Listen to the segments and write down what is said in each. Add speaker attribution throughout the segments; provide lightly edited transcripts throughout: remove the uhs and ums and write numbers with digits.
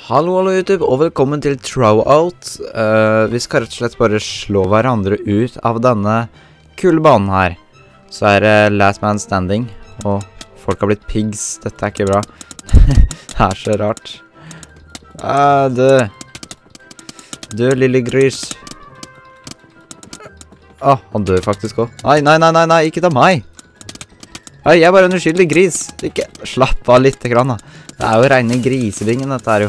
Speaker 1: Hallo YouTube, og velkommen til Throwout. Vi skal rett og slett bare slå hverandre ut av denne kule banen her. Så er det Last Man Standing, og folk har blitt pigs. Dette er ikke bra. Det er så rart. Dø. Dø, lille gris. Han dør faktisk også. Nei, ikke ta meg. Hei, jeg er bare en uskyldig gris. Ikke slapp av litt grann da. Det er jo rene grisebingen, dette er jo.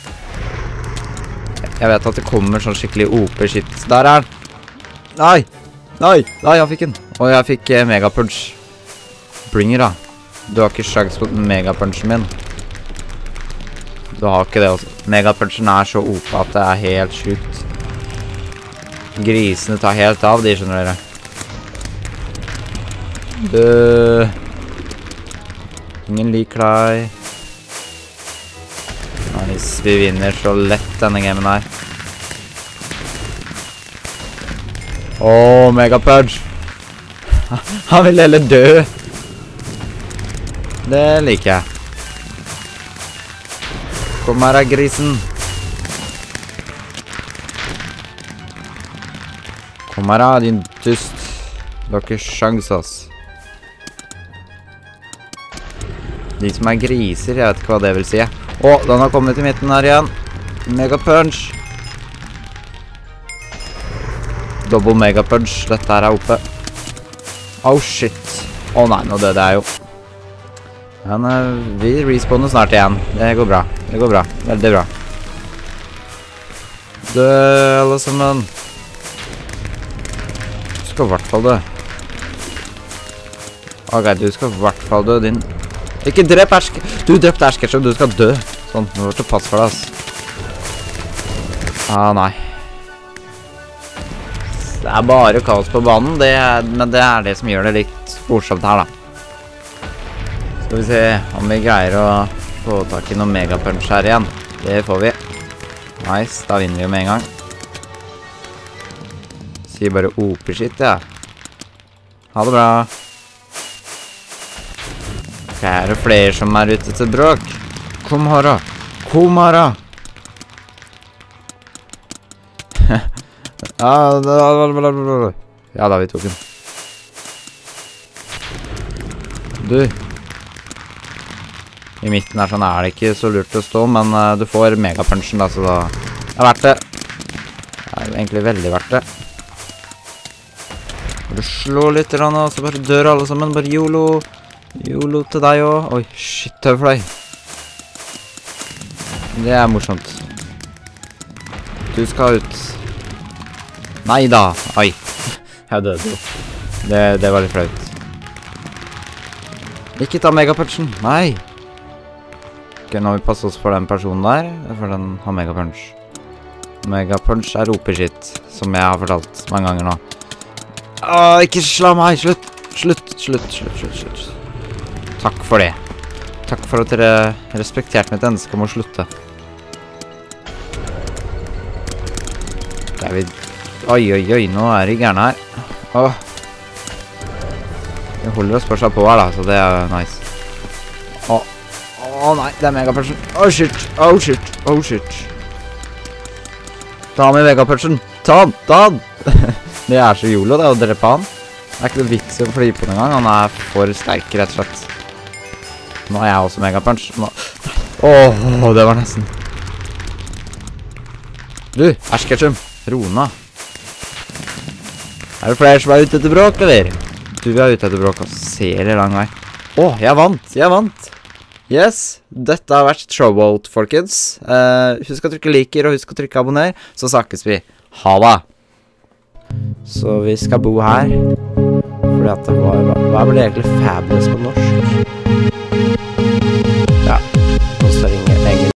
Speaker 1: Jeg vet at det kommer sånn skikkelig OP-shit. Der er den! Nei, jeg fikk den. Og jeg fikk megapunch. Bringer da. Du har ikke sjans på megapunchen min. Du har ikke det også. Megapunchen er så OP at det er helt sjukt. Grisene tar helt av, de skjønner dere. Ingen liker deg. Nice, vi vinner så lett denne gamen her. Megapurge. Han vil heller dø. Det liker jeg. Kom her, grisen. Kom her, din dust. Du har ikke sjans, ass. De som er griser, jeg vet ikke hva det vil si. Den har kommet i midten her igjen. Megapunch. Double megapunch. Dette her er oppe. Shit. Nei, nå døde jeg jo. Men vi respawner snart igjen. Det går bra. Det går bra. Veldig bra. Dø, alle sammen. Du skal i hvert fall dø. Ok, du skal i hvert fall dø, din... Ikke drep Ersker. Du drepte Ersker, så du skal dø. Sånn, nå må du passe for deg, ass. Nei. Det er bare kaos på banen, men det er det som gjør det litt morsomt her, da. Skal vi se om vi greier å få tak i noen megapunch her igjen. Det får vi. Nice, da vinner vi jo med en gang. Sier bare OP-shit, ja. Ha det bra. Er det flere som er ute til bråk? Kom her da. Kom her da. Ja da, vi tok den. Du. I midten her sånn er det ikke så lurt å stå, men du får megapunchen da, så da det er verdt det. Det er jo egentlig veldig verdt det. Bare slå litt, så bare dør alle sammen, bare YOLO. YOLO til deg også. Oi, shit, tøvfløy. Det er morsomt. Du skal ut. Neida. Oi. Jeg døde jo. Det var litt flaut. Ikke ta megapunchen. Nei. Ok, nå må vi passe oss for den personen der, for den har megapunch. Megapunch er OP-shit, som jeg har fortalt mange ganger nå. Ikke slå meg. Slutt. Takk for det. Takk for at dere respekterte mitt ønske om å slutte. Oi, nå er det gærne her. Vi holder oss fortsatt på her da, så det er nice. Nei, det er megapunchen. Shit. Ta med megapunchen. Ta han. Det er så YOLO, det er å drepe han. Det er ikke noe vits å fly på den gang. Han er for sterk, rett og slett. Nå er jeg også megapunch. Det var nesten. Du, Askersum. Rona. Er det flere som er ute etter bråk, eller? Du, vi er ute etter bråk og ser det lang vei. Jeg vant. Yes, dette har vært Throwout, folkens. Husk å trykke liker, og husk å trykke abonner, så snakkes vi. Ha det! Så vi skal bo her. Fordi at hva blir egentlig fabulous på norsk?